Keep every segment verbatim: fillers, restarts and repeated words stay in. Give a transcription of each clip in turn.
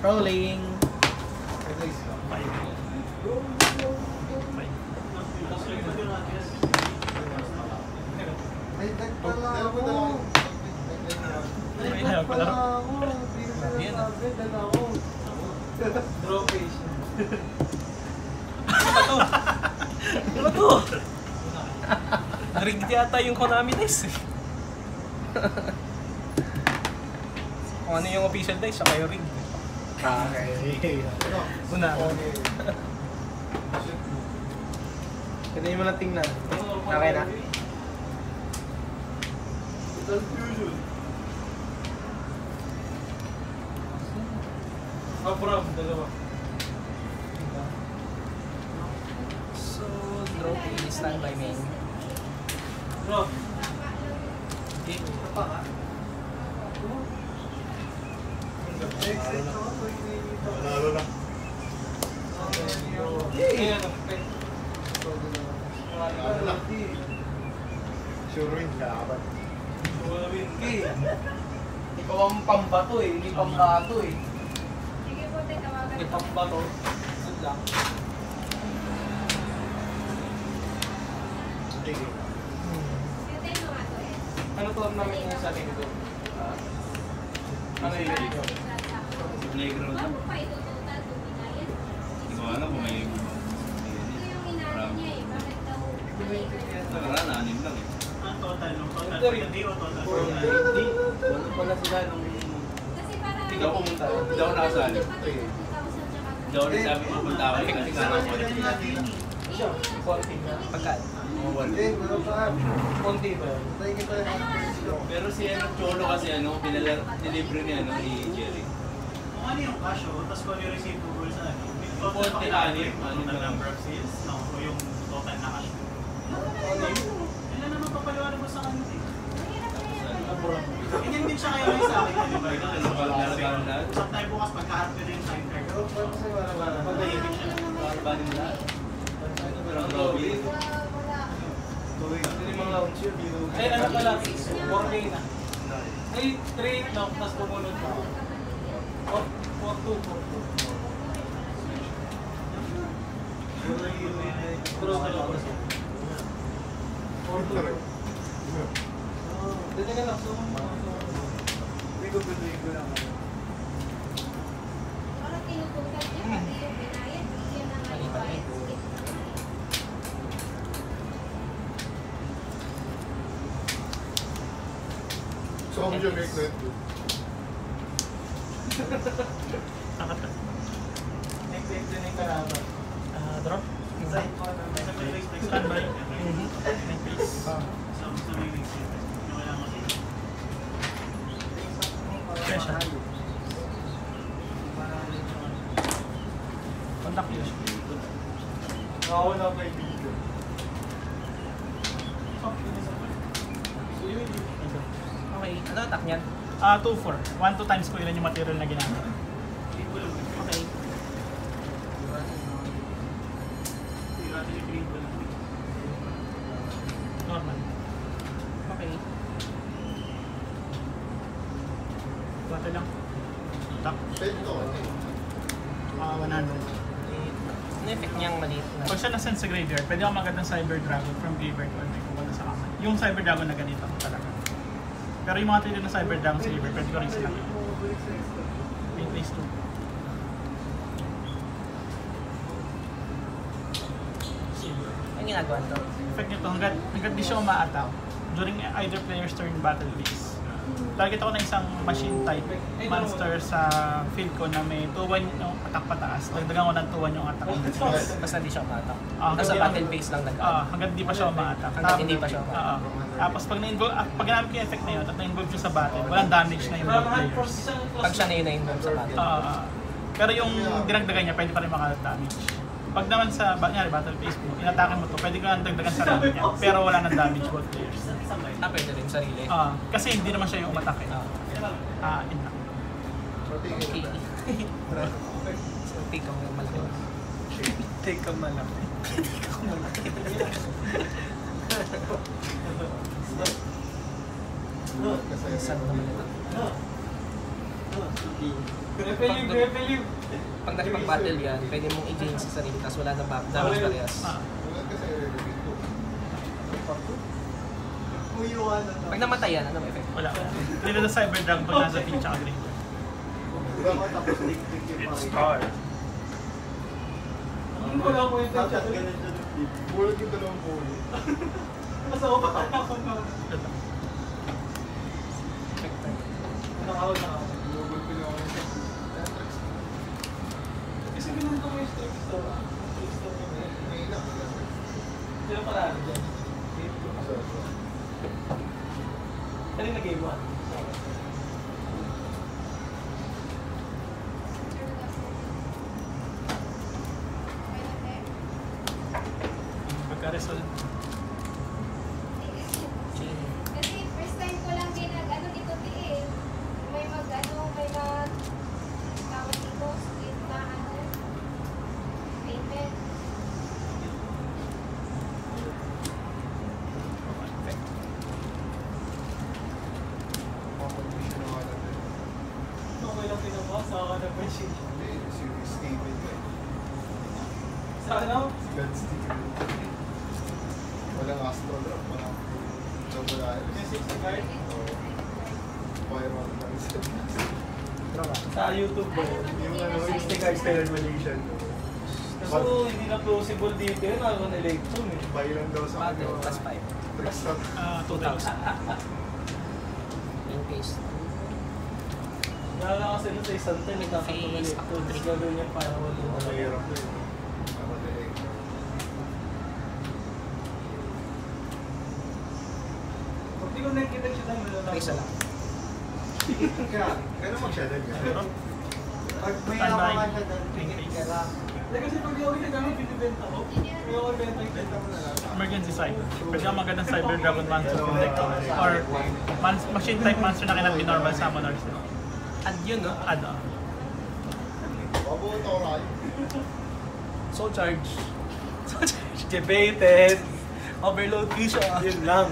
Rolling. May tag pala ako. May tag pala ako. Hindi ko sinasabi. Dala ako. Draw patient. Ano ba to? Ano ba to? Rigged yata yung Konami dice eh. Kung ano yung official dice, saka yung rigged. Okay. Una. Ganyan mo lang tingnan. Okay na. Abram, dalawa. So, draw please, stand by main. Draw. Okay. Apa ka? Lalo na. Sure win dapat. Ikaw ang pambato eh, hindi pambato eh. Sige po, tawagan. Hindi pambato. Yun lang. Sige. Siyete mo nga to eh. Ano to namin yung sa atin ito? Ano yung ito? Playground lang. Ano pa ito total? Duminayan? Hindi ko alam kung may... Ito yung inaano niya eh. Bakit daw playground? Nakaraan, anim lang eh. Ang total, nung total, Ito rin. hindi o total. Hindi. Wala pala sila nung... Kasi para... Hindi ka pumunta. Hindi ako nakasali. Hindi ako nagsabi ko punta ako. Kasi nga ako. Siya, konti na. Pagkat? Hindi, wala pa. Konti ba? Tayo kita yung Pero si ano, Cholo kasi ano, pinala, delivery ni ano, ni Jerry. Kung ano yung cash o, tapos kung ano yung receivable sa ano, yung total Konti, na anim, total anim lang. number of sales, no, o yung total na cash. Kailan naman papaliwanag mo sa kanila eh. Ganyan din siya kayo ngayon sa akin, di ba? Ikaw, ano, Parang lahat. usap tayo bukas pagkaharap ko yung time card. Pagdahimik siya. Parang lahat. Pero ang Robin, Hindi mga launch yun. Ay, ano pala? Working na. Ay, three lang, tapos pumunod pa. four two, four two. Draw ka lang. four two. Dito ka lang. Hindi ko pwede ko lang. Parang tinutugan niya, pati yung binayan, bigyan ng ano, bayad. So, how would you make that? Next, next, din yung kalaban. Ah, drop? Side ko, sa may race, next Stand by. time. Ah. Sa sa may race, yung wala kasi. Pressure. Contact use. Nakawala pa yung video. Okay, ano attack niyan? Ah, two four. one two times ko ilan yung material na ginamit. Okay. Normal. Okay. Bata lang. Attack. Pwede to. Ah, one hundred. Ano effect niyang maliit na? Pag siya na-send sa graveyard, pwede ako magad ng Cyber Dragon from graveyard ko. Hindi ko wala sa kamay. Yung Cyber Dragon na ganito talaga. Pero yung mga tilo na Cyber Dragon sa graveyard, pwede ko rin sila. eight place two. Ang ginagawa nito? Effect nito, hanggat, hanggat di siya uma-attack during either player's turn battle phase. Target ako ng isang machine type monster sa field ko na may two one yung attack pataas. Dagdagan ko ng two one yung attack. Basta hindi siya ma-attack. Ah, Nasa hindi battle ako- phase lang nag Ah, hanggat di pa siya uma-attack. Hanggat Tap- hindi pa siya Oo. Tapos pag na-involve, ah, pag ginamit ko yung effect na yun at na-involve siya sa battle, walang damage na yung both players. Pag siya na yun na-involve sa battle. Ah, pero yung dinagdagan niya, pwede pa rin maka-damage. Pag naman sa ba- nyari, battle phase mo, inatake mo to, pwede ko nang dagdagan sa rank niya, pero wala nang damage both players. Ah, pwede rin sarili. Ah, kasi hindi naman siya yung umatake. Ah. Ah, yun lang. Okay. So, take ang malaki. Take a malaki. Saan naman ito? Repelive, repelive. Pag nakipag-battle yan, pwede mong i-gain sa sarili, tapos wala nang back damage parehas. Ah, Pag namatay yan, ano may effect? wala. Hindi na sa Cyber Dragon pag nasa team tsaka green. It's hard. Hindi ko lang kwenta siya. Bulog yung dalawang bulog. Nasa ko pa kaya ako na. Ito. Nakawal na ako. Bulog ko lang ako. Kasi ganun ko yung strike store. Strike store yung May inak ko lang. Sino pala ano dyan? Ano na game one? Pagka-result. Kasi first time ko lang din nag ano dito ti eh. May mag ano, may mag tawag dito, split na ano, payment. Okay lang pinabuha sa akin na machine. Hindi, si Steven ko eh. Sa ano? Si God Steven. Walang astrolog, walang wala. Yung sixty card? Viral lang siya. Sa YouTube ba yun? Yung ano, sixty cards na revelation. Kaso hindi na plausible dito yun. Ako na electron eh. Buy lang daw sa Battle, ano. plus five. Tricks lang. Ah, two thousand. In case. Nala kasi doon sa isang ten, nagkakatong Face, electron. ako, Tapos gagawin niya para wala Ang mahirap na yun. Ako na eh. Pag di ko nakikita siya tayo, wala Isa lang. Kaya, gano'n mag-shadow niya. Pero, Pag may Standby. ako ka siya doon, tingin ka lang. Hindi kasi pag di ako nagkakami, binibenta ko. May ako benta yung benta mo na lang. emergency cyber. Pwede kang magandang Cyber Dragon Monster from deck or man- machine type monster na kailangan normal summoners. Add yun, no? Add on. Pabuto ko kayo. Soul charge. Debated. Overload ko siya. Yun lang.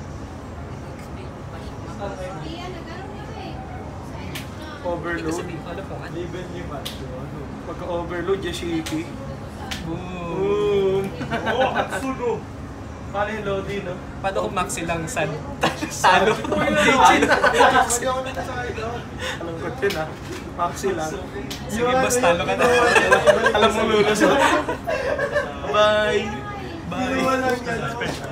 Hindi yan, nagkaroon na ba eh. Sa ano na. Overload. Sabihin ko, ano po? Ano? Label niyo ba? Pagka-overload, yung shaky. Boom! Boom! Oo, Katsuno! Paano yung loading, no? Paano kung maxi lang san? Talo. Pwede ako na sa ito. Alam ko din, ha? Maxi lang. Sige, boss, talo ka na. Alam mo, lulos. Bye! Bye. Special.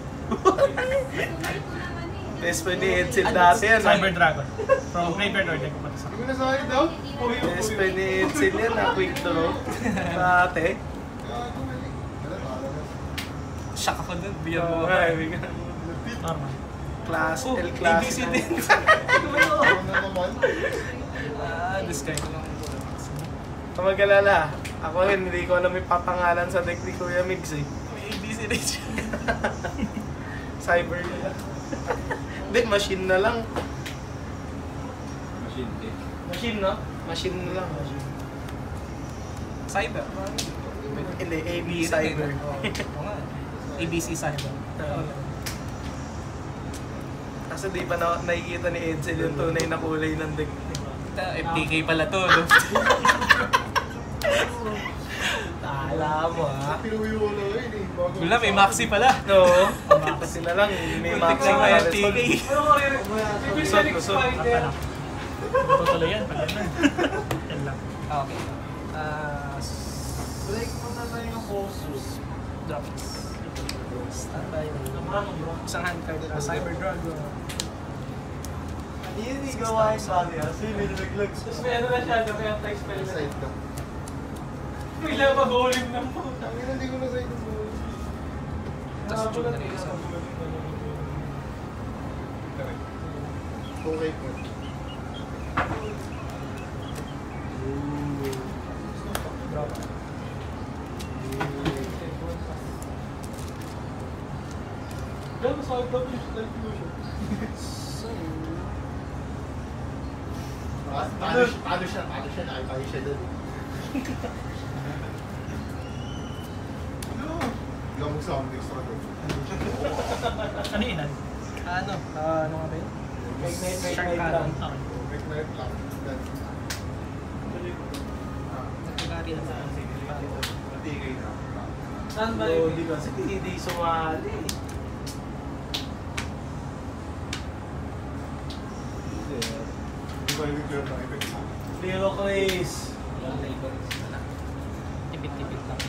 Best friend ni Edsel dati, yan. Cyber Dragon. From graveyard or deck ko sa Hindi mo na sa akin daw? Best friend ni Edsel yan, ha? Quick draw. Dati. Gago, mali. Wala, talo na. Shock ako dun. Biyan mo. Ay, may ka. normal. Class, Oh, L class. A B C din. Ako na naman. Ah, discard ko lang. Kung mag-alala, ako rin, hindi ko alam may papangalan sa deck ni Kuya Migs, eh. May A B C din siya. Cyber na. Hindi, machine na lang. Machine eh. Machine, no? Machine na lang. Machine. Cyber. Hindi, A B Bira Cyber. din. Oo nga. A B C Cyber. Kasi di pa na, nakikita ni Edsel yung tunay na kulay ng deck. F T K pala to, no? Tala mo, ha? Pinuwi ko na yun eh. Bago- Wala, may maxi pala. No, kasi na lang, may Muntik max na na may result. F T K. Ano ko rin? Kusot, kusot. Apa lang. Tutuloy yan. Pag yan. Yan lang. Okay. Ah, Break mo na lang yung poses. drop. Standby. Naman mo, bro. Isang hand card na Cyber Dragon. Hindi yun yung gawain sa akin, ha? Sige, may naglag. Tapos may ano na siya, may anti-spell na. Side lang. Bigla mag-ulim ng puta. Ang ina, hindi ko na side yung buo. Tapos tune na rin isa. Okay po. Drop. Gano'n sa iPad yung confusion. So, Ah, Talo siya, talo siya, talo siya, nakitayo siya doon. Hindi ako magsama ng extra doon. Ano yun? ano? Ah, ano nga ba yun? Make night, make Shark night Cannon. lang. Okay. Make night lang. Nagkagari na sa Matigay na. Saan ba Oo, yung di kasi hindi sumali. Di ba yung clear na effect sa Leo Chris? tipid-tipid lang.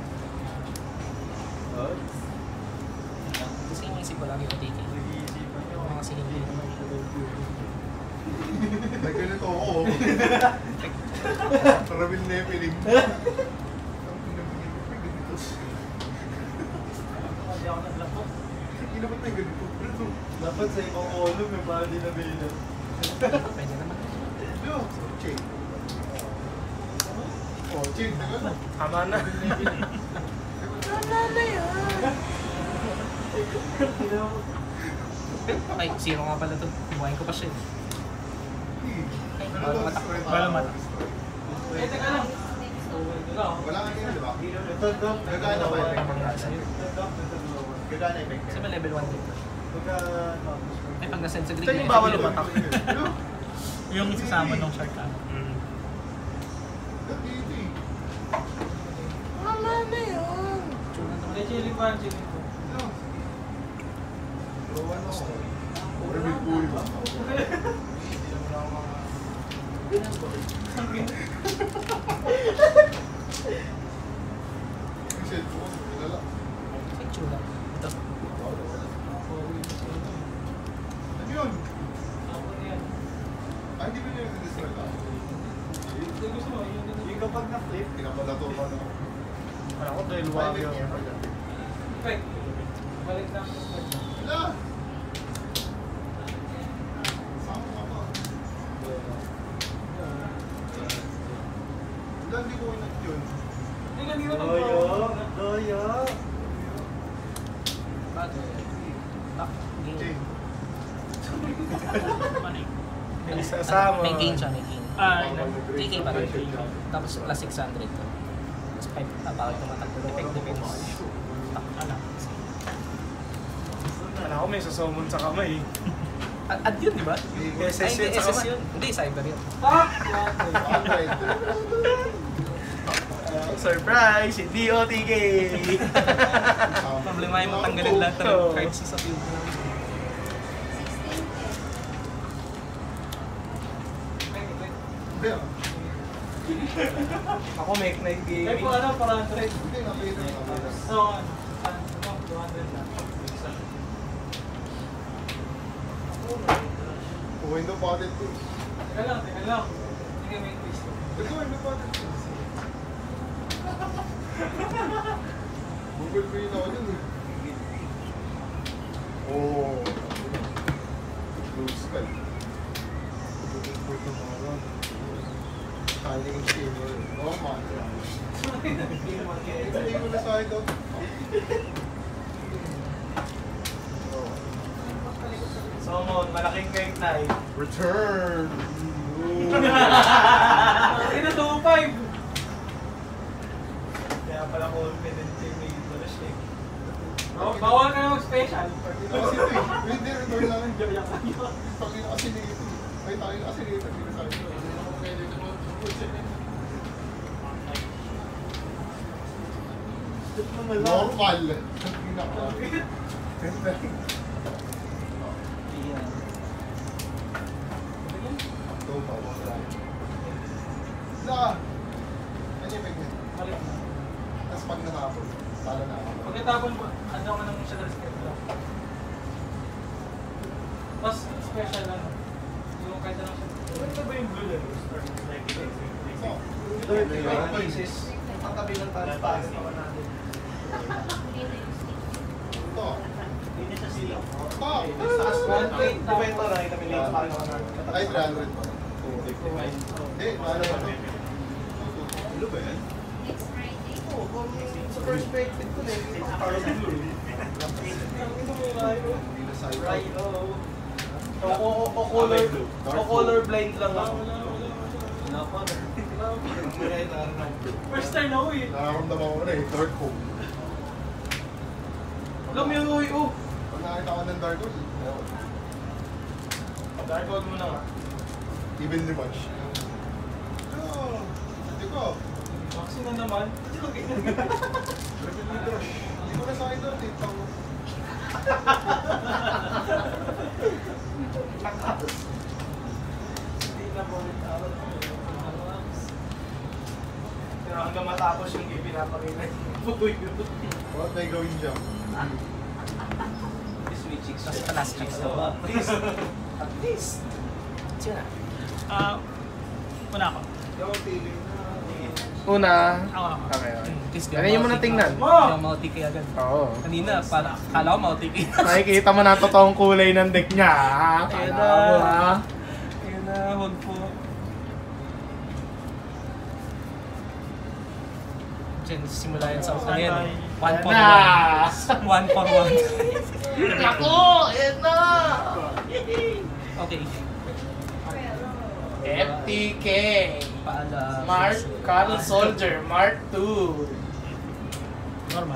Oh? Kasi inisip ko lang yung O T K. Yung mga sinigil naman. May ganito ako. Parabil na yung piling. Hindi ako naglapot. Hindi ba't may ganito? Dapat sa ibang ulo may body na bilang. Pwede naman. Yo, chain. Oh, chain. Tagal na. Tama na. Ay, zero nga pala to. Buhayin ko pa siya. Ay, Ano mata. Wala mata. Eh, teka lang. Ikaw? Wala nga yun, di ba? Ito, Doc. Gagana ba effect mga Ito, Doc. Ito, Doc. Gagana effect. Kasi may level one din. Pagka, ano, Ay, pag nasend sa green, Ito yung may bawal effect lumatak. Yo, Yung isasama ng shark ano. dito eh. Hindi, chili pan, chili pan. Yo. Rowan ako. Parabil po yun. Yung cellphone, kilala. Ay, chula. Ito. Ano yun? Ako na yan. Ah, hindi mo nyo yung destroy lang. Hindi gusto mo, yun din. Yung kapag na-flip, Pinapalato pa na. Wala ko dahil Ay, wag may yun. camera dyan. effect. Balik na ako sa effect. Wala! Saan ka pa? Wala, hindi ko inat yun. Hindi lang, hindi naman Doyo. po. Doyo. Bago. Tak. Game. Chain. Ano eh? May Ano, isasama. May gain siya, may gain. Ah, ilan? three K pa rin. Tapos plus six hundred to. Tapos five, ah, bakit tumatakbo? Effect depends. Tak, ano? Wala ko may sasomon sa kamay. Ad, ad yun, di ba? S S Ay, yun hindi, sa S S kamay. yun. Hindi, cyber yun. Tak! Alright. Surprise! Hindi O T K! Problema yung matanggalin lahat ng Oo. cards sa field. Hindi ah. Ako make night Kaya gaming. po ano, four hundred. Hindi, napita na napita. So, ano, ano, two hundred lang. Oh, window padded to. Teka lang, teka lang. Sige, may twist. Ito, window padded to. Google ko yun ako dun eh. Oh. Blue sky. Google ko ito mga ron. Shining silver. Oh man. Hindi ko na sa ito. Somon, malaking cake tayo. Return! Hindi na, two five. Kaya pala confident yung may flash eh. Oh, bawal ka na mag-special. Kasi ito eh. Hindi, return lang. Tayo na kasi nito. Ay, tayo na kasi nito. Hindi na sa ito. Hindi na ako pwede ito. Normal. Hindi na ako. Ito pa, wala. Wala. Ano yung pwede? Balik na. Tapos pag natapos, tala na ako. Pagkatapon po, ano ka nang siya schedule lang. Tapos special ano, yung kahit anong siya. Ano ba yung blue level? So, Ito yung pieces. Ang tabi ng talas para natin. ito. Hindi niya siya sila. Ito. one plate Di ba ito nakita mo yung para naman? Ay, three hundred pa. Hindi, ano ito? Ano ba yan? Next Friday. Sa perspective ko na yung para sa blue. Hindi na sa ito. O, o, o, color, o color blind lang ako. First time na uwi. Nakaramdaman ko na eh, dark hole. Alam mo yung uwi, oh. Pag nakita ko ng dark hole, Dark mode mo na nga. evenly match. Kasi na naman. Hindi ko na sa akin doon, tita mo. Hindi na po rin tawag. Pero hanggang matapos yung ipinapakita yung putoy yun. What may gawin dyan? Sweet chicks. Mas palas chicks daw. At least. At least. Sino na? Ah, una ako. Yung feeling na... Una. Ako ako. Okay, okay. Kiss Ano yung muna tingnan? Mo! Hindi ako multi-K agad. Oo. Kanina, para, kala ko multi-K. Nakikita mo na totoong kulay ng deck niya, ha? Ayun Kala na. mo, ha? Ayun na, hold po. Diyan, simula yan sa ano yan. One for Ayan na. one. One for one. Ako! Ayan na! Okay. F T K. Paalam. Mark Carl Soldier, Mark two. Normal.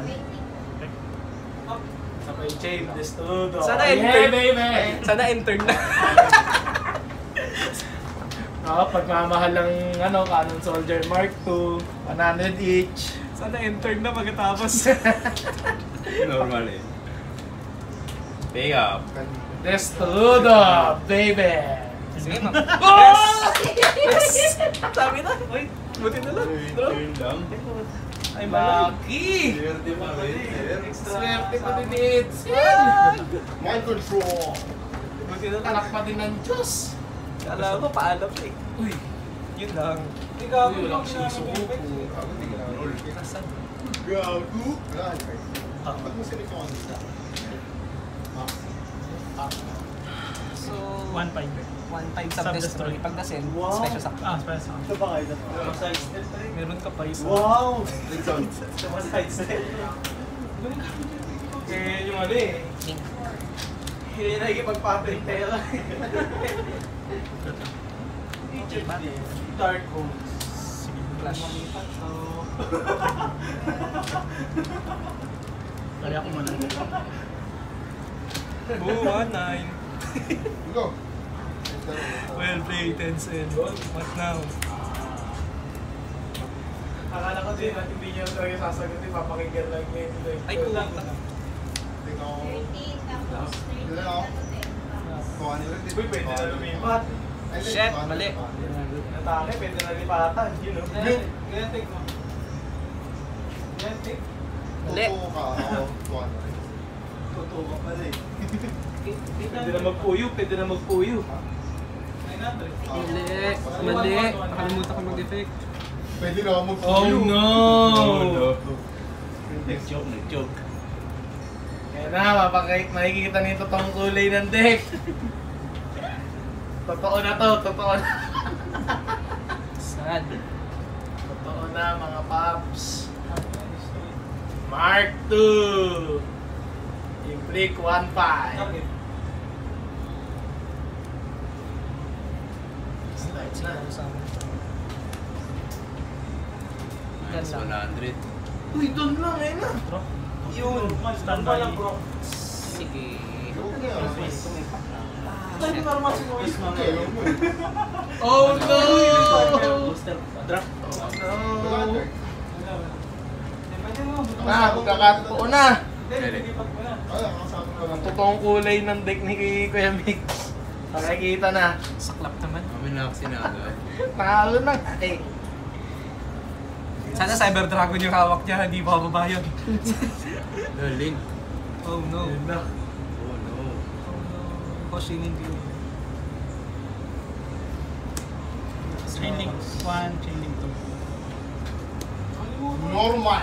Sabay chain, destudo. Sana Yeah, intern. baby! Sana intern na. Oo, pagmamahal ng ano, Canon Soldier Mark two, one hundred each. Sana intern na pagkatapos. Normal eh. Pay up. Destudo, baby! Sige na. Yes! Yes! Sabi na. Uy, buti na lang. Bro. Turn lang. Ay, malaki. Lucky! Swerte pa rin, sir. Swerte ko din it's Mind control! Buti na lang. anak pa din ng Diyos. Kala ko, paalam eh. Uy, yun lang. Ikaw, Uy, wala yung akong ginamit sinusuko. yung Ako hindi ka na-roll. Nasaan? Gago! Wala, guys. Ba't mo sinip yung kanila? Ah. So, One five. one time Sub-destroy. sub-destroy. Pag nasend, Wow. special sack. Ah, special. Ito ba kayo? Side step tayo. Meron ka pa isa. Wow! Big sound. Ito ba side step? Eh, yung ano eh. King. Hindi na ikipagpapalit tayo. Dark Horse. Sige. Flash. Malipat to. Kali ako muna. Oh, one nine. Go! Well played, Tencent. What now? Akala ko din at hindi niya talaga sasagutin, papakinggan lang niya ito. Ay, cool lang. Tingnan ko. thirteen, tapos thirteen, Yun na ako. tapos ten. Kung ano rin. Uy, pwede na lumipat. Ay, hindi, Shit, kung ano mali. rin. Natake, pwede na lipatan. Yun o. Ganyan take mo. Ganyan take. Mali. Totoo ka, ako, kung ano rin. Totoo ka pala eh. Pwede na magpuyo, pwede na magpuyo. nine hundred. Mali. Mali. Nakalimutan ko mag-effect. Pwede na ako Oh mag-fuel. no! Oh, no. Nag-joke, nag-joke. Kaya na, mapakait, makikita nito tong kulay ng deck. Totoo na to, totoo na. Sad. Totoo na mga paps. Mark two. Implique one five. Target. Slides na. Minus one hundred. Uy, doon lang eh na. Yun. Stand Normal by. lang bro. Sige. Huwag na yan. Ito yung normal si Mois mga Ayaw mo eh. Oh no! Booster. Draft. Wala, No! Jack. Na, magkakatoo na. Hindi, lilipat mo na. Wala, kasama ka Ang lang. totoong kulay ng deck ni Kuya Mix. Makikita na. Saklap naman. Kami na kasi na agad. Nakalo na. Eh. Sana Cyber Dragon yung hawak niya, hindi bababa yun. Link. Oh no. Yun na. Oh no. Oh no. Hoshin hindi yun. Chain link one, chain link two. Normal.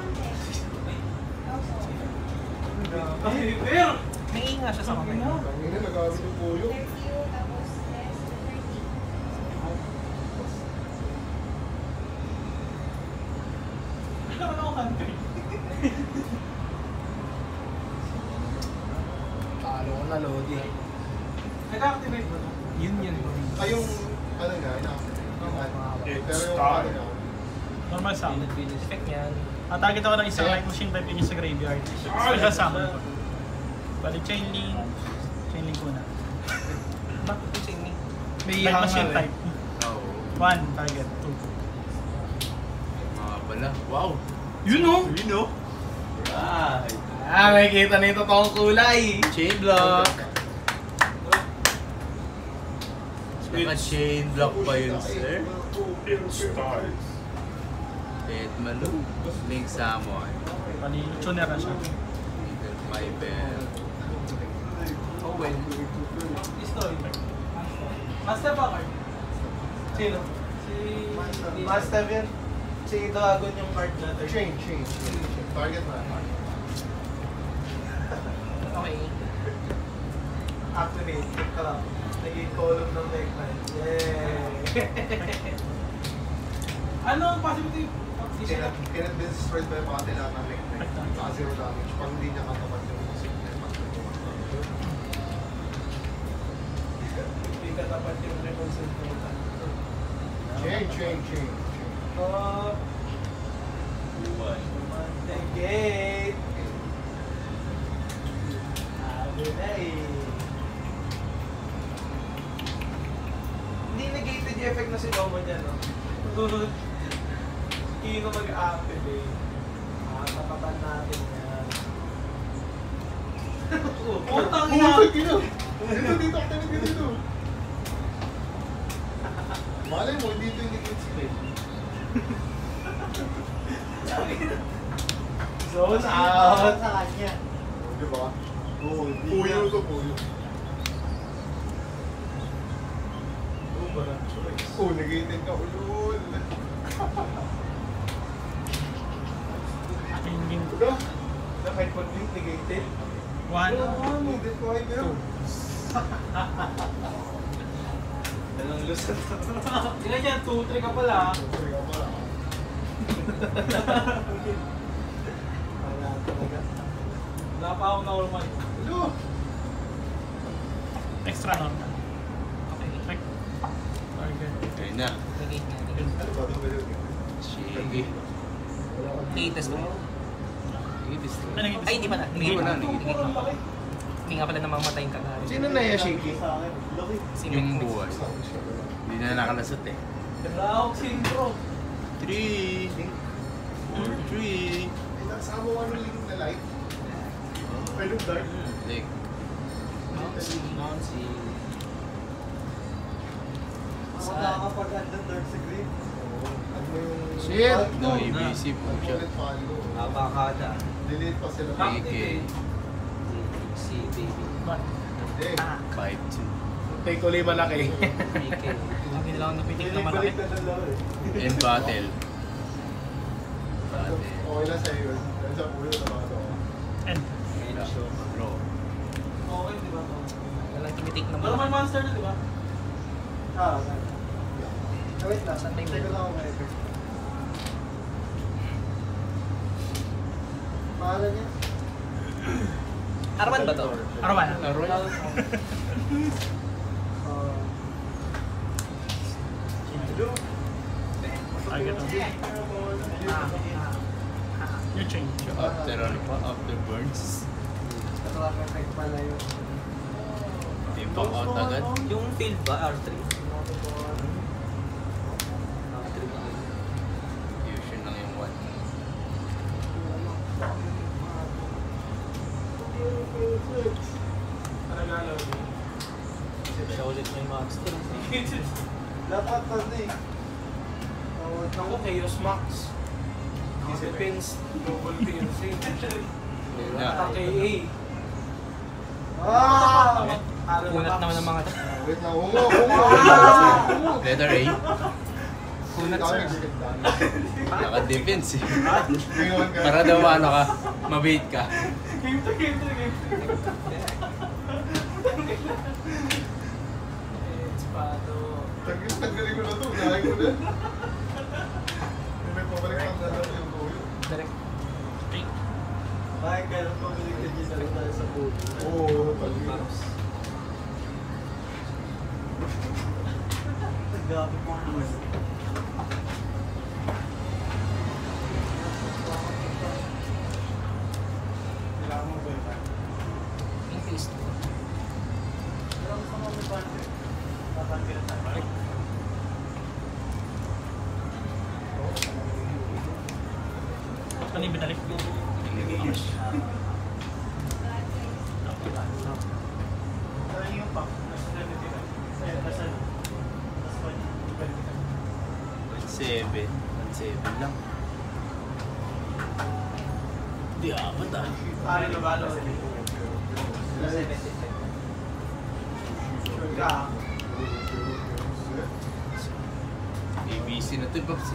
Ay, pero! May inga siya sa kamay. Tangina, nag-aawit yung puyo. thirty, tapos less, thirty. Ano ako country? Talo ko na, Lodi. Nag-activate mo na? Yun yun. Ay, yung, ano nga, ina-activate. It's Pero yung, time. ano nga, Normal sound. Effect niyan. At target ako ng isang light machine type yun sa graveyard. Special summon ko. Bali chain link. Chain link una. Bakit yung same ni? May Light hangar machine eh. type. Oo. One, target. Two. Mga Wala. Wow. Yun o! Yun o. Right. Ah, may kita na yung totoong kulay. Chain block. Naka-chain block pa yun, sir. Pet Malu. Link Samoy. Pali, tuner na siya. Little Piper. Owen. Pistoy. Master ba card? Sino? Si... Master yan. Si Dragon yung card na to. Change, change, change. Target na. Okay. Activate. Ito lang. Naging column ng neckline. Yay! Ano ang possibility? Kaya din-destroyed ba yung mga tinatang neck-neck? Baka zero damage. Pag hindi niya katapat yung signal. Hindi ka dapat yung reconcentrate. Change, change, change. Oh, Buwan. the gate. Sabi na eh. Hindi negated yung effect na si Goma niya, no? Kino mag-activate. Ah, tapatan natin yan. Putang ina! Pumusay ka na! Dito, dito, dito, dito. Malay mo, hindi ito yung negate spell. Zone out sa kanya. Di ba? Oo, puyo to, puyo. Oh, barang choice. Oh, negated ka, ulul. Changing Diba? Na kahit pag link negated. one, Negated ko ay meron. Dalang lusot. Ilan yan? two three ka pala. Sorry ka pala. Wala talaga. Wala pa akong normal. Hello? extra normal. Okay. Check. Target. Ayun na. Negate natin. Ano ba? Double yun. Sige. Latest ba yun? Ay, naging Ay, hindi pa na. Hindi pa na, Negate negate. Negate na. Hindi nga pala namamatay yung kagari. Sino na yung Shiki? Si Yung Mekris. buwan. Hindi na nakalasot eh. Raok Sintro. Three. Four, three. Eh, nasama mo ano link na light? Pwede dark. Like, Bouncy. Bouncy. Ako nakakapag-under dark sa green. Ano mo yung... Shit! no, A B C po siya. Ulit follow. Abakada. Delete pa sila. A K. Si Baby. But, Hindi. five, two. Take ulit malaki. B K. Ang ginawa na pitik na malaki. And battle. Battle. Okay lang sa'yo yun. Dahil sa pulo na mga to. end. Draw. Okay, di ba to? Walang timitik na Pero may malaki. monster na, di ba? Ah, okay. Wait lang. Saan tayo? Teka lang ako ngayon. Pangalan niya? Arman ba to? Arawan. Aroy. Target. You change. After ano pa? After burns. Effect pala yun. Hindi pa out agad. Yung field ba? R three? R three ba? Fusion lang yung one. Paragalaw. Siya ulit may monster. Dapat ano eh. Ako, Chaos Max. Defense, double piercing. Ayun na. K A. Ah! Kunat naman ng mga... Wait lang. Ungo, ungo. Letter A. Kunat sir. Naka-defense eh. Ngayon ka. Para daw ano ka, mabait ka. Game to game to game to. It's pato. Tagis, tanggalin ko na to. Unahin ko na. May pabalik ang dalawa yung tuyo. Direct. Ay, kailan pa balik ka dito tayo sa pool? Oo, tagis. Maros. Nagabi po ang luz. Kailangan mo ba yun? Yung taste. Pero gusto mo may bante. Babante na tayo. Ano yung binalik? Parang yung pack, nasa seventy-five. Eh, nasa ano? Nasa one twenty-five. one seven. one seven lang. Di apat ah. Ano na ba? Sure ka? A B C na ito, Pops.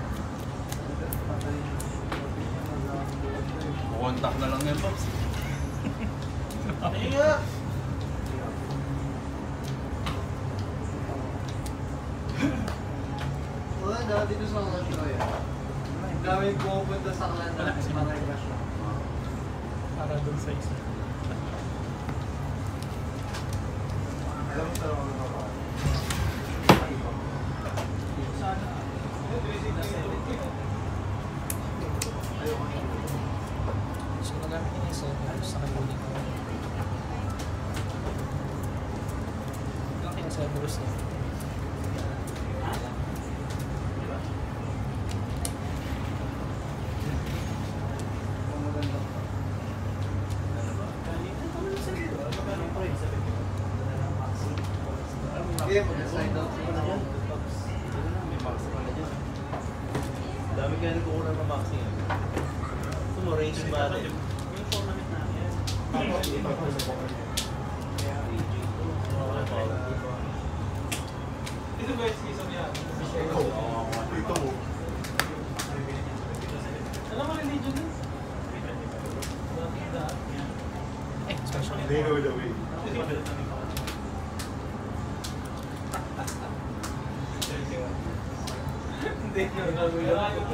Contact na lang yan, Pops. Ayun nga! Wala na, dito sa mga Troy. Daming pumupunta sa kanila. Wala kasi Mga relasyon. Para dun sa isa. Alam mo sa mga ba? So, magamit ko na yung Cerberus sa kanuli ko. Laki yung Cerberus na. Hindi, mag-slide out sila naman. May max pala dyan. Dami kaya nagkukulang ng maxi yan. Ito mo, racing ba rin? Yung tournament namin. Ito ba yung season yan? Dito mo. Alam mo religion yun? Eh, special. They know the way. Hindi nyo.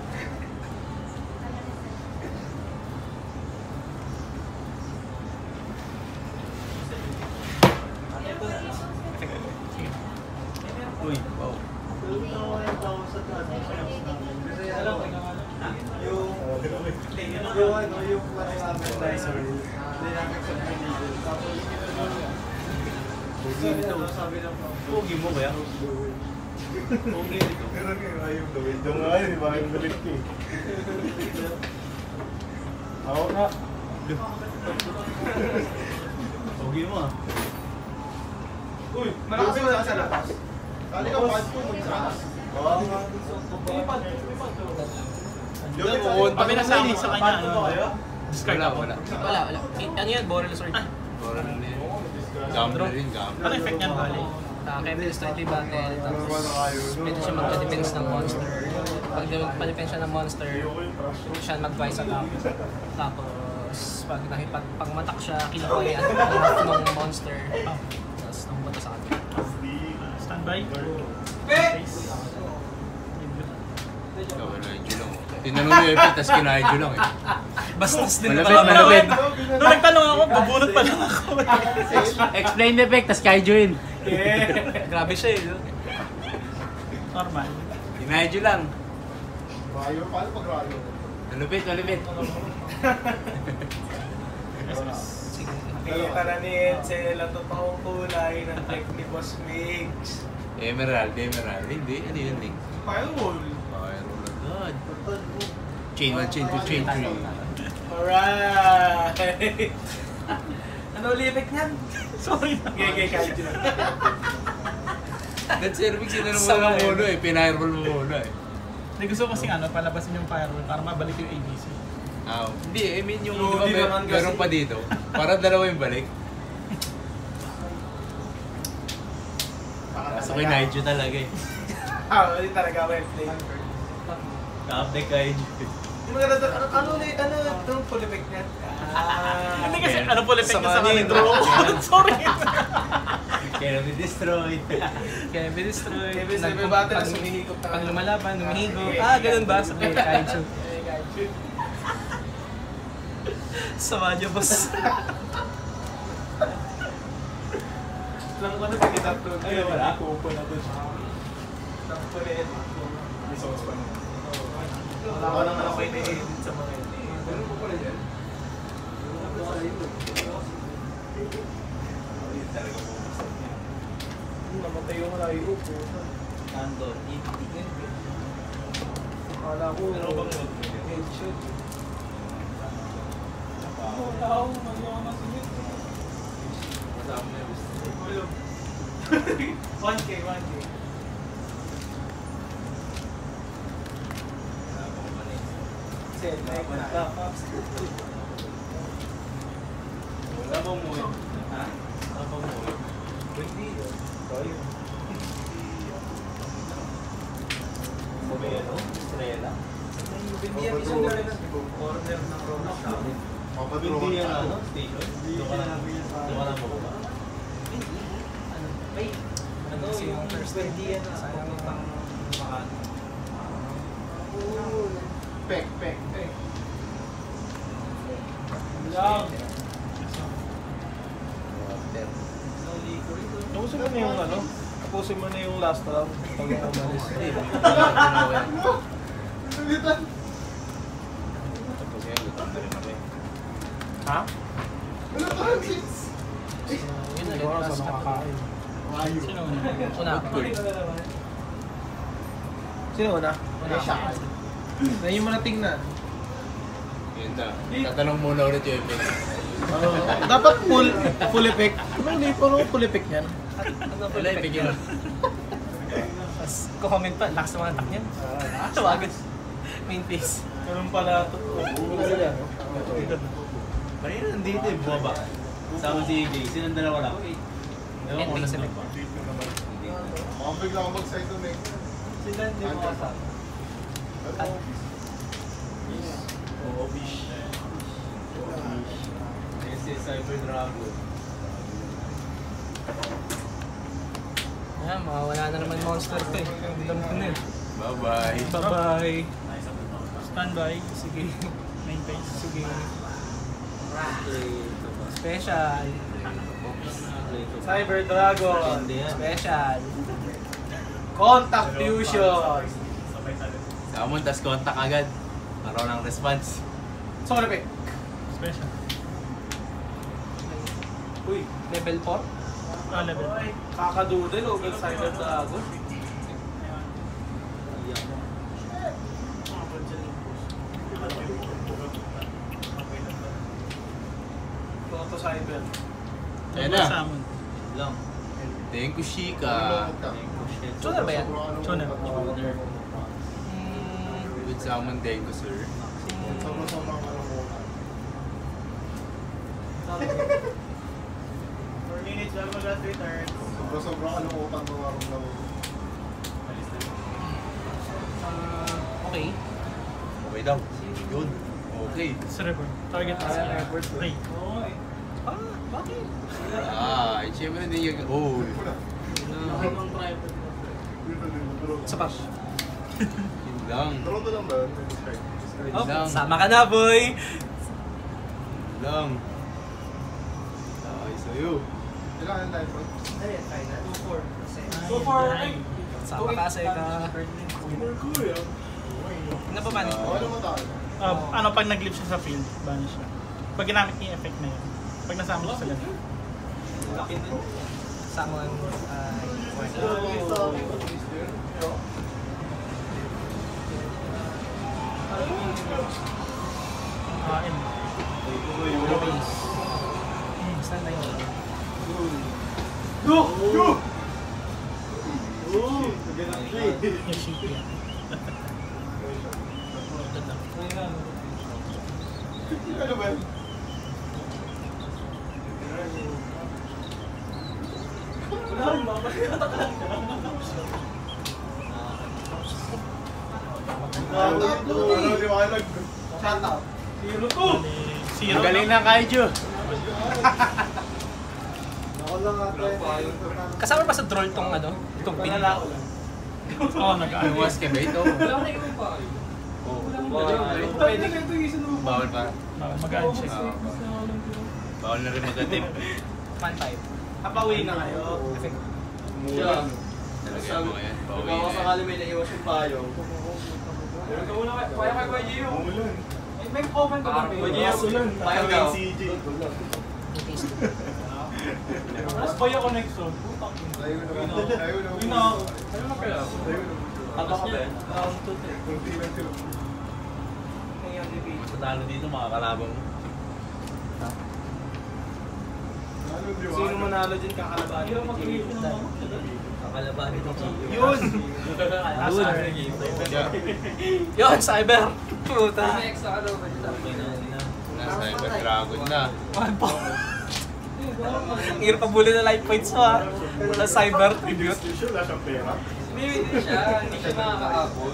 Uy, wow. Kasi ano, yung yung ano, yung maraming advisor, hindi namin sa pinigil. Tapos, sabi na, sabi na po. Pugi mo kaya? Pugi nito. Pero nga yung the way. Yung nga yun, di ba? Yung galit ko eh. Ako nga. Pugi mo ah. Uy, malakas mo na sa labas. Kali ka, pad ko, mag-saas. Oo nga. Pag pinasama sa kanya, ano? Discard Wala, ako. wala. Wala, wala. Eh, ano yan? Boreal Sword. Oral na yan. Gambler rin, gambler. Ano effect niyan, Bali? Uh, Chemical Strictly Battle, tapos pwede siya mag-defense ng monster. Pag pa-defense siya ng monster, pwede siya mag-vice attack. Tapos, pag nakipag pang-matak siya, kinukuha yung half ng monster. Tapos, nakupunta sa kanya. Standby. Ikaw, Elijah lang. Tinanong mo yung effect, tapos kinahidyo lang eh. Bastos din Malapit, pala. malapit. Nung nagtanong ako, babunot pa lang ako. Explain the effect, tapos kaiju in. Grabe siya eh. no? Normal. Kinahidyo lang. Rayo, paano pag rayo? Malupit, malupit. Sige. Nakikita na ni Edsel ang totoong kulay ng deck ni Boss Mix. Emerald, emerald. Hindi, ano yun eh. Firewall. Firewall agad. Chain one, chain two, chain three. Alright! Ano ulit effect niyan? Sorry na. Gege, kahit yun. That cervix, yun na Sama naman eh. mo muna eh. Pinirewall mo muna eh. Hindi gusto ko kasing ano, palabasin yung firewall para mabalik yung A B C. Ah, hindi, I mean yung No, di di ba, naman mer- kasi. meron pa dito. Para dalawa yung balik. Kaso kay Naiju talaga eh. Ah, hindi talaga well played. Kapte Kaiju. Yung maganda doon, ano, ano ulit, ano itong full effect niyan? Ah, Hindi kasi Okay. ano full effect Sama na sa din. akin draw. Sorry. Kaya be destroyed. Kaya be-destroy. Kaya be-destroy, may battle na sumihigop na. Pag lumalaban, humihigo. Ah, ganun ba? Sa play, kaiju. Sama niyo, boss. Lang ko na pagkitap doon. Ay, wala. Kupo na doon. Lang ko na edit. May sauce pa naman. Wala ko naman ako ini-edit sa mga edit. Meron po pala yan. Namatay yung rayo po. Nando, itigil. Akala ko. Pero bang headshot. Wala ako, mali ako ng singit. Masama na yung Wala. one K, one K. Set, like na. Wala bang mo eh? Ha? Wala bang mo eh? Hindi yun. Sorry. May ano? Estrella? Hindi yan isang galing order ng Rolex namin. Hindi yan ano? Station? Doon ka lang doon ka lang mababa? May, Ano kasi yung first time? hindi yan Sayang yung pang Makati. Pek, pek, pek. Lang. No liquor ito. Tapusin mo na yung ano? Tapusin mo na yung last round pag umalis. Pinabitan. Tapos yan, gutom na rin kami. Ha? Wala pa rin six. Yun na Hindi ko alam last saan cup. nakakain. Ayaw. Sino una? Una ako. Sino una? Una ako. Na yung mo na tingnan. Yun na. Tatanong muna ulit yung effect. Oh, dapat full full effect. Ano hindi pa no full effect niyan? Ano Wala yung bigyan. Tapos comment pa, lakas ng mga attack niyan. Tawagan. Main face. Ganun pala ito. Wala sila. Kanina nandito eh, bumaba. Sama si Jay, silang dalawa lang. Ewan ko Ending nasa select. ba? Hindi. Mukhang bigla akong mag-side doon eh. Sila hindi mo kasama. Ano? Oo, fish. Ayan si Cyber Dragon. Ayan, mawawala na naman monster to eh. Ang dami ko na eh. Bye-bye. Bye-bye. Standby. Sige. Main page. Sige. Play ito ba? Special. Play ito ba? Cyber Dragon. Hindi yan. Special. Contact Fusion. Samon, tas contact agad. Paraw ng response. So, ano ba? Special. Uy, Level four. Ah, level. kakadudel o Cyber Dragon. Toto Cyber. Ayan na. Salmon. Lang. Thank you, Shika. Tuner ba yan? Tuner. Hmm. With salmon dengo, sir. Sobrang-sobrang ano mo. four minutes, bago last return. Sobrang-sobrang ano mo utang mo arong na mo. Ah, okay. Okay daw. Yun. Okay. Sa river. Target is airport. Ray. Ah, bakit? Ah, eh, siyempre hindi yung... Oh. Sa pa. Yun lang. Draw to lang ba? Yun Oh, lang. sama ka na, boy! Yun lang. Okay, sa'yo. Kailangan tayo bro. two four. So far, ay. Sama ka, kasi ka. Ano pa ba? Okay naman tayo. Ah, ano pag nag-live siya sa field, banish siya. Pag ginamit niya yung effect na yun. Pag nasama siya sa ganun. Summon. ah, Ah, and Hmm, saan na yun? Go! Go! yung shape yan. Ano ba? Ano, liwanag. Shut up. Zero to. Zero. Magaling na kaiju. Ako lang ata yun. Kasama ba sa troll tong ano? Itong pin? Oo, nag-ano. Iwas ka ba ito? Wala na yung pa. Pwede ka ito yung bawal pa. Mag-ano siya. Oo. Bawal na rin magatip. one five. Kapawi na kayo. Effect. Mura. Talaga yung mga yan. Bawi Baka na yan. sakali may naiwas yung payo. Meron ka muna. Kaya kay Y G U. Umulan. Eh, may open ka ba? Y G U. Payo daw. C J. Taste. Tapos boy ako next zone. Putang ina. Tayo na. Tayo na. Uy na. Ano na kaya? Tayo na. Ano ka ba? Round two, eh. Kunti lang sila. nanalo dito, mga kalabang mo. Sino manalo dyan kakalabahan? Hirap mag-creation ng mga. Kakalabahan nito, Chico. Yun! Yun, cyber! Puta! May nani na. Cyber Dragon na. Ang hirap pabuli na life points mo ha. Wala cyber tribute. Wala siyang pera. Hindi siya, hindi siya makakaabot.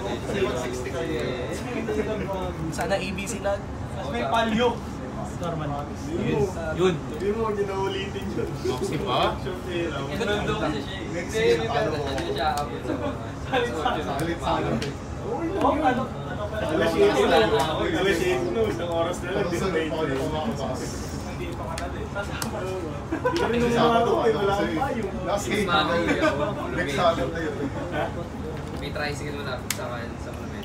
Sana A B C lang. Mas may palyo. Normal. Yun. Yun. Hindi mo ginaulitin yun. Moxie pa? Siyang pera. Ganun daw kasi siya. Next Hindi, year, may paano pera mo? siya. Hindi siya aabot sa mga. Salit sa akin. Oh, ano? Ano pala? Alas eight na lang. Alas eight no, isang oras na lang. Pero sa Display ako na. yung kumakabas. Hindi pa ka na din. Nasama. Hindi ka rin nung mga to, eh, wala akong payong. Last eight na lang yun. Next Saturday na yun. May tricycle mo na sa kayan sa Monument.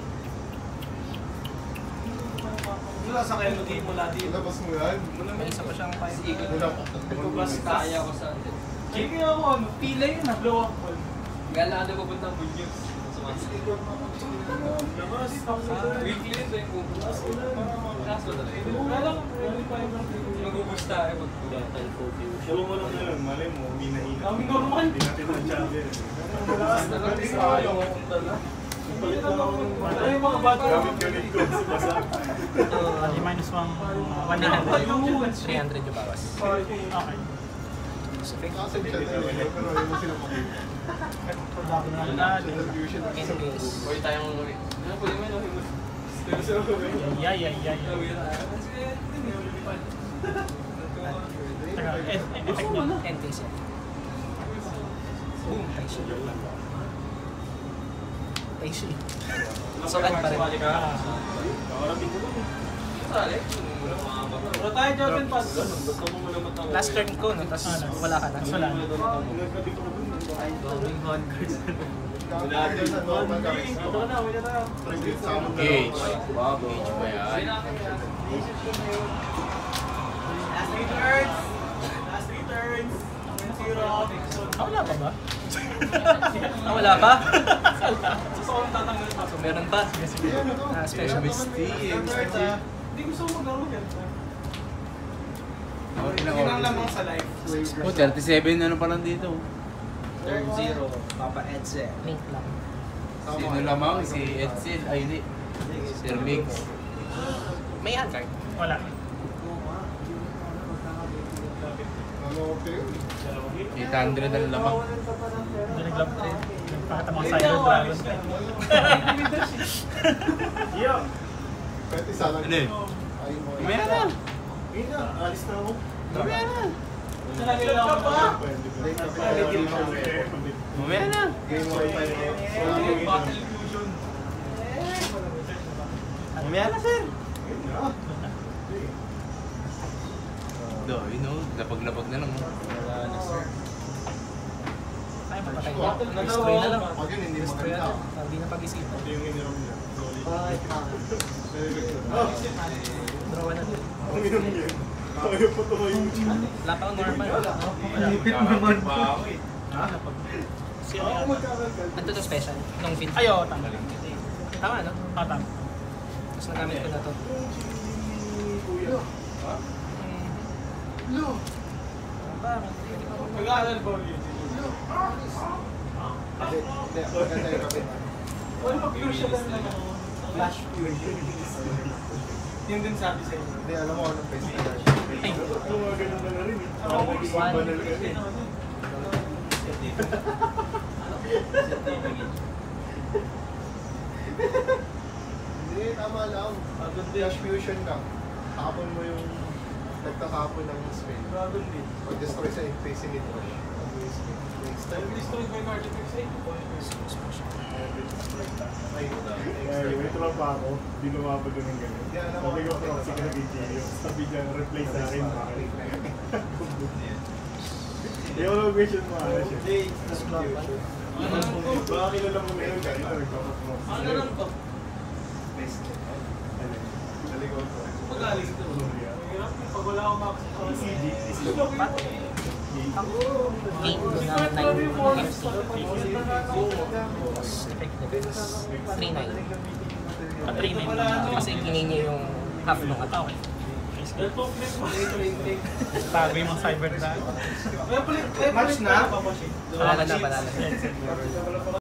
Wala sa kayo hindi mo lati. Labas mo yan. May isa pa siyang five. Wala pa. Bas kaya ko sa atin. Checking ako ano, pila yun na blow up ball. Gala ka na pupunta ang Bunyos. Sumasikot. Weekly yun tayo pupunta. Kaso na rin. Wala lang, pwede pa yung Mag-ubus tayo magpunta. Alam mo lang na lang, malay mo, minahina. Kami normal. Hindi natin ang channel. Basta lang isa kayo pupunta na. Palit lang ako ng Wala yung mga bata. gamit-gamit ko sa basa. Ali minus one, one hundred. three hundred yung bawas. Okay. Kasi siya na yun. Pero ayaw mo sila makita. Distribution ng In case. Huwag tayong uwi. Ano po yung ano? Seryoso ko ba? Yeah, yeah, yeah, yeah. Uwi na tayo. Kasi hindi mo lumipad. Teka, e- e- effective. N case yan. Boom. Taishi. Taishi. Sukat pa rin. Kakarating ko lang. Sali. Wala mga baka. Wala tayo Jordan Pass. Gusto mo muna matawag. Last turn ko, no? Tapos wala ka na. Wala. Nagkating ko dun. Wala din sa normal guys. Ito ka na, wala tayo. Tribute sa amin. Gage. Gage ba yan? Last three turns. Last three turns. Zero. Ah, wala pa ba? Ah, wala pa? Gusto ko tatanggal pa. So, meron pa. Ah, special. Hindi gusto ko maglaro yan. Ilang Yun ang oras? lamang sa life. Oh, thirty-seven ano pa lang dito. Turn zero. Papa Edse. Link lang. Sino lamang? Si Edsel. Ay, hindi. Sir Mix. May hand card. Wala. Ano, okay. eight hundred ang lamang. Hindi naglab tayo. Nagpakita mga Cyber Dragon. Yeah. Kahit isa lang. Ano eh? Ayun mo. Mamaya na. Ngayon na, alis na ako. Mamaya na. Nalagay ako pa. Mamaya na. Game one time. Battle Fusion. Mamaya na, sir. Do, you know, lapag-lapag na lang. Wala na, sir. Ay, mapatay na. Battle na Destroy na lang. Pag yun, hindi Destroy na maganda. lang. Hindi na pag-isipan. Ito yung ininom niya. Draw na din. Ang inom niya. Ayaw po ito yung Wala pa ang normal. Lipit naman pa ako eh. Sino yan? Ito to special. Nung fin. Ay, oo, tama. Tama, no? Ah, tama. Tapos nagamit ko na to. kuya. Lo! Mag-aaral ba ulit? Hindi, hindi. Maganda yung kapit. Wala mag-fusion lang naman. Flash fusion. Yun din sabi sa inyo. Hindi, alam mo anong best na yan. Ito mga ganun na rin eh. Parang naging banal ka eh. Hindi, tama lang. Flash fusion ka. Tapon mo yung nagtatapon ng spell. Dragon din. Pag-destroy sa Infinity Rush. Next time. Destroyed by card effects eh. Ay, Ay, may tropa ako, di lumabag ko ng ganun. Hindi, alam mo, Sabi ko, ano, proxy ka naging Gio. Sabi niya, reply sa akin, bakit? Hindi ako nag-question mo, ano siya. Baka kilala mo na yun, kahit ito nagpapaproxy. Ano lang to? Ano? Naligaw ko. Magaling ito. Mahirap. Pag wala akong max. E C G, E C G. Eight na nine fifty. Effective. three nine. Ah, three nine. Kasi ginay niya yung half nung attack. Okay. Well, two flip mo. Tago yung mga cyber na. Well, flip- well, Match flip na? pa, boss, eh. Palala na, palala.